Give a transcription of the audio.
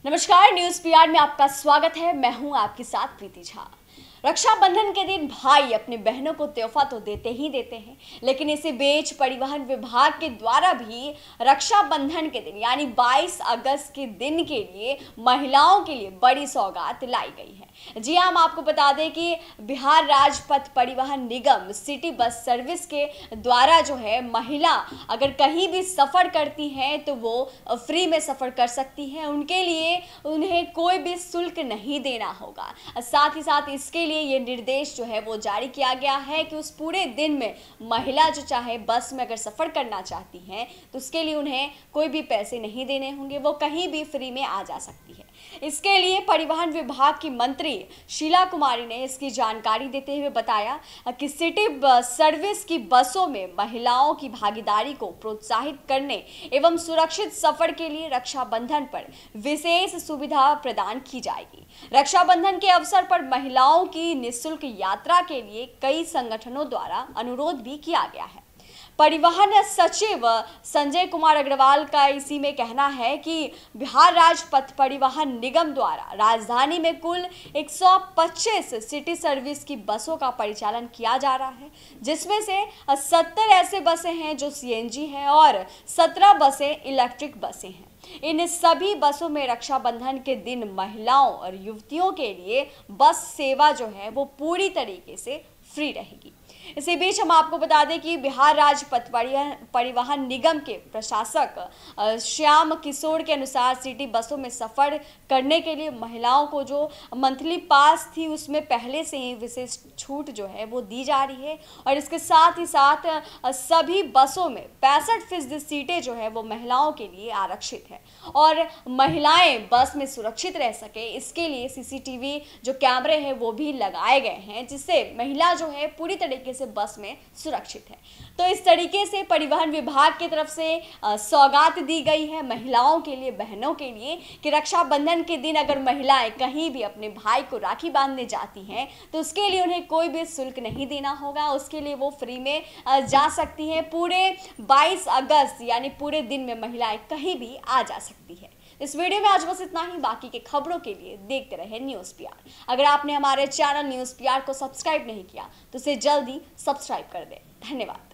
नमस्कार, news PR में आपका स्वागत है। मैं हूं आपके साथ प्रीति झा। रक्षाबंधन के दिन भाई अपनी बहनों को तोहफा तो देते ही देते हैं, लेकिन इसी बीच परिवहन विभाग के द्वारा भी रक्षाबंधन के दिन यानी 22 अगस्त के दिन के लिए महिलाओं के लिए बड़ी सौगात लाई गई है। जी हाँ, हम आपको बता दें कि बिहार राज्य पथ परिवहन निगम सिटी बस सर्विस के द्वारा जो है महिला अगर कहीं भी सफ़र करती हैं तो वो फ्री में सफ़र कर सकती हैं। उनके लिए उन्हें कोई भी शुल्क नहीं देना होगा। साथ ही साथ इसके लिए ये निर्देश जो है वो जारी किया गया है कि उस पूरे दिन में महिला जो चाहे बस में अगर सफ़र करना चाहती हैं तो उसके लिए उन्हें कोई भी पैसे नहीं देने होंगे, वो कहीं भी फ्री में आ जा सकती है। इसके लिए परिवहन विभाग की मंत्री शीला कुमारी ने इसकी जानकारी देते हुए बताया कि सिटी सर्विस की बसों में महिलाओं की भागीदारी को प्रोत्साहित करने एवं सुरक्षित सफर के लिए रक्षाबंधन पर विशेष सुविधा प्रदान की जाएगी। रक्षाबंधन के अवसर पर महिलाओं की निःशुल्क यात्रा के लिए कई संगठनों द्वारा अनुरोध भी किया गया है। परिवहन सचिव संजय कुमार अग्रवाल का इसी में कहना है कि बिहार राज्य पथ परिवहन निगम द्वारा राजधानी में कुल 125 सिटी सर्विस की बसों का परिचालन किया जा रहा है, जिसमें से 70 ऐसे बसें हैं जो सीएनजी हैं और 17 बसें इलेक्ट्रिक बसें हैं। इन सभी बसों में रक्षाबंधन के दिन महिलाओं और युवतियों के लिए बस सेवा जो है वो पूरी तरीके से फ्री रहेगी। इसी बीच हम आपको बता दें कि बिहार राज्य पथ परिवहन निगम के प्रशासक श्याम किशोर के अनुसार सिटी बसों में सफ़र करने के लिए महिलाओं को जो मंथली पास थी उसमें पहले से ही विशेष छूट जो है वो दी जा रही है और इसके साथ ही साथ सभी बसों में 65% सीटें जो है वो महिलाओं के लिए आरक्षित है और महिलाएं बस में सुरक्षित रह सके इसके लिए सीसीटीवी जो कैमरे हैं वो भी लगाए गए हैं, जिससे महिला जो है पूरी तरीके से बस में सुरक्षित है। तो इस तरीके से परिवहन विभाग की तरफ से सौगात दी गई है महिलाओं के लिए, बहनों के लिए कि रक्षाबंधन के दिन अगर महिलाएं कहीं भी अपने भाई को राखी बांधने जाती हैं तो उसके लिए उन्हें कोई भी शुल्क नहीं देना होगा, उसके लिए वो फ्री में जा सकती हैं। पूरे 22 अगस्त यानी पूरे दिन में महिलाएं कहीं भी आ जा सकती है। इस वीडियो में आज बस इतना ही। बाकी के खबरों के लिए देखते रहे न्यूज़ पीआर। अगर आपने हमारे चैनल न्यूज़ पीआर को सब्सक्राइब नहीं किया तो इसे जल्दी सब्सक्राइब कर दें। धन्यवाद।